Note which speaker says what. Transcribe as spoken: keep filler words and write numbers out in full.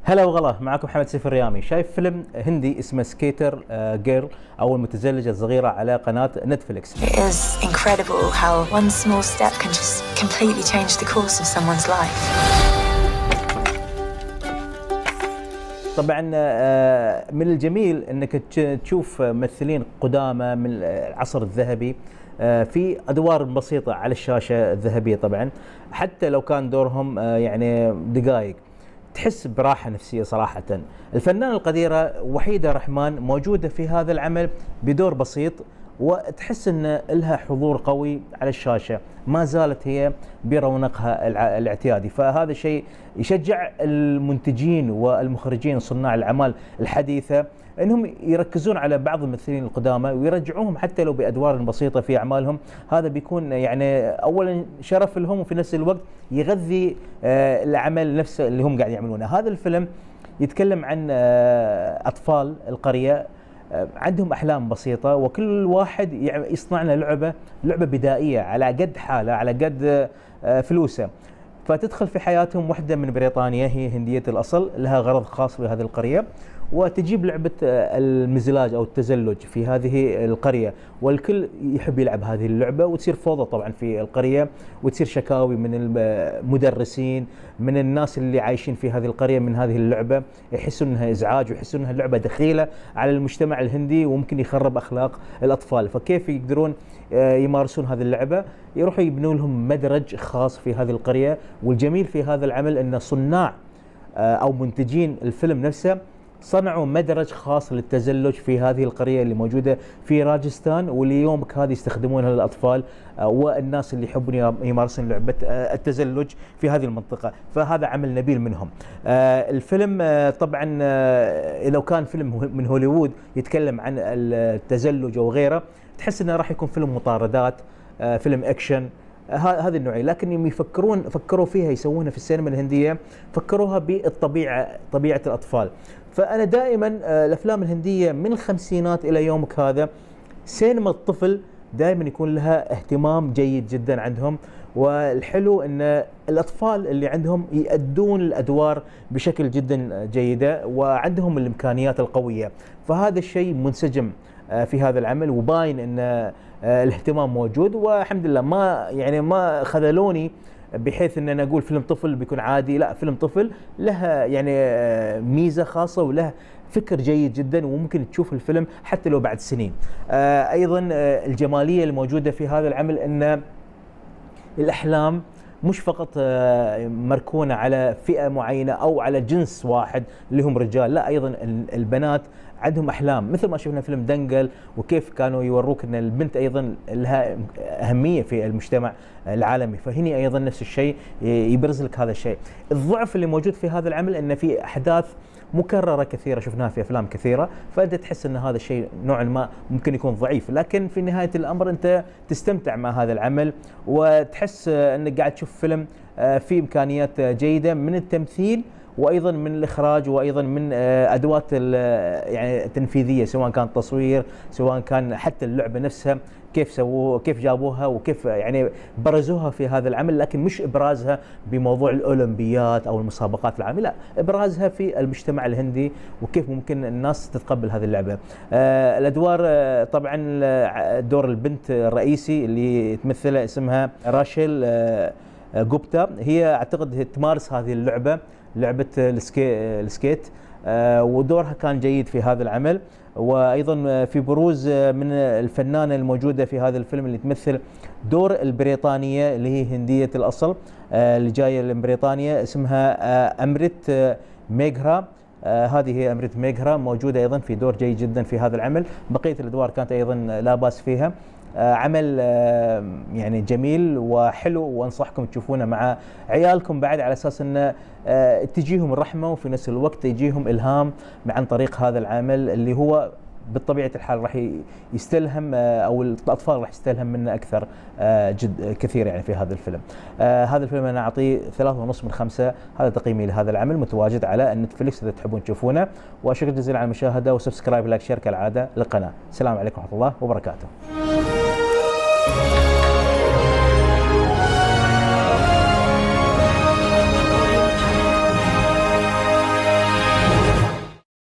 Speaker 1: هلا وغلا، معكم محمد سيف الريامي. شايف فيلم هندي اسمه سكيتر جيرل او المتزلجة الصغيرة على قناة نتفليكس.
Speaker 2: It is incredible how one small step can just completely change the course of someone's life.
Speaker 1: طبعا من الجميل انك تشوف ممثلين قدامى من العصر الذهبي في ادوار بسيطة على الشاشة الذهبية. طبعا حتى لو كان دورهم يعني دقائق تحس براحة نفسية صراحة. الفنانة القديرة وحيدة رحمان موجودة في هذا العمل بدور بسيط، وتحس ان لها حضور قوي على الشاشة، ما زالت هي برونقها الاعتيادي. فهذا الشيء يشجع المنتجين والمخرجين صناع الاعمال الحديثة انهم يركزون على بعض الممثلين القدامى ويرجعوهم حتى لو بادوار بسيطه في اعمالهم. هذا بيكون يعني اولا شرف لهم، وفي نفس الوقت يغذي العمل نفسه اللي هم قاعد يعملونه. هذا الفيلم يتكلم عن اطفال القريه عندهم احلام بسيطه، وكل واحد يصنع لنا لعبه لعبه بدائيه على قد حاله على قد فلوسه. فتدخل في حياتهم واحده من بريطانيا، هي هنديه الاصل، لها غرض خاص بهذه القريه، وتجيب لعبة المزلاج أو التزلج في هذه القرية، والكل يحب يلعب هذه اللعبة، وتصير فوضى طبعا في القرية، وتصير شكاوي من المدرسين، من الناس اللي عايشين في هذه القرية من هذه اللعبة، يحسون أنها إزعاج ويحسون أنها لعبة دخيلة على المجتمع الهندي وممكن يخرب أخلاق الأطفال. فكيف يقدرون يمارسون هذه اللعبة؟ يروحوا يبنون لهم مدرج خاص في هذه القرية. والجميل في هذا العمل أن صناع أو منتجين الفيلم نفسه صنعوا مدرج خاص للتزلج في هذه القرية اللي موجودة في راجستان، واللي يومك هذه يستخدمونها للأطفال والناس اللي يحبون يمارسون لعبة التزلج في هذه المنطقة. فهذا عمل نبيل منهم. الفيلم طبعا لو كان فيلم من هوليوود يتكلم عن التزلج أو غيره تحس أنه راح يكون فيلم مطاردات، فيلم أكشن، هذه النوعية. لكن يوم يفكرون فكروا فيها يسوونها في السينما الهندية، فكروها بالطبيعة، طبيعة الأطفال. فأنا دائما الأفلام الهندية من الخمسينات إلى يومك هذا سينما الطفل دائما يكون لها اهتمام جيد جدا عندهم. والحلو أن الأطفال اللي عندهم يؤدون الأدوار بشكل جدا جيدة وعندهم الإمكانيات القوية. فهذا الشيء منسجم في هذا العمل، وباين أن الاهتمام موجود. والحمد لله ما يعني ما خذلوني بحيث ان انا اقول فيلم طفل بيكون عادي. لا، فيلم طفل له يعني ميزه خاصه وله فكر جيد جدا، وممكن تشوف الفيلم حتى لو بعد سنين. ايضا الجماليه الموجوده في هذا العمل ان الاحلام مش فقط مركونه على فئه معينه او على جنس واحد اللي هم رجال، لا، ايضا البنات عندهم احلام، مثل ما شفنا فيلم دنجل وكيف كانوا يوروك ان البنت ايضا لها اهميه في المجتمع العالمي. فهني ايضا نفس الشيء يبرز لك هذا الشيء. الضعف اللي موجود في هذا العمل ان في احداث مكرره كثيره شفناها في افلام كثيره، فانت تحس ان هذا الشيء نوعا ما ممكن يكون ضعيف، لكن في نهايه الامر انت تستمتع مع هذا العمل وتحس انك قاعد تشوف فيلم فيه امكانيات جيده من التمثيل وايضا من الاخراج وايضا من ادوات يعني التنفيذيه، سواء كان تصوير سواء كان حتى اللعبه نفسها كيف سووها كيف جابوها وكيف يعني برزوها في هذا العمل. لكن مش ابرازها بموضوع الاولمبيات او المسابقات العالميه، لا، ابرازها في المجتمع الهندي وكيف ممكن الناس تتقبل هذه اللعبه. آه الادوار آه طبعا دور البنت الرئيسي اللي تمثلها اسمها راشيل آه جوبتا، هي اعتقد تمارس هذه اللعبه لعبه السكي السكيت، آه ودورها كان جيد في هذا العمل. وايضا في بروز من الفنانه الموجوده في هذا الفيلم اللي تمثل دور البريطانيه اللي هي هنديه الاصل اللي جايه من بريطانيا، اسمها امريت ميغرا. هذه هي امريت ميغرا، موجوده ايضا في دور جيد جدا في هذا العمل. بقيه الادوار كانت ايضا لا باس فيها. عمل يعني جميل وحلو، وانصحكم تشوفونه مع عيالكم بعد، على اساس ان تجيهم الرحمه وفي نفس الوقت يجيهم الهام عن طريق هذا العمل اللي هو بطبيعه الحال راح يستلهم او الاطفال راح يستلهم منه اكثر جد كثير يعني في هذا الفيلم. هذا الفيلم انا اعطيه ثلاثة ونص من خمسة. هذا تقييمي لهذا العمل، متواجد على نتفليكس اذا تحبون تشوفونه. وشكرا جزيلا على المشاهده، وسبسكرايب لايك شير كالعاده للقناه. السلام عليكم ورحمه الله وبركاته.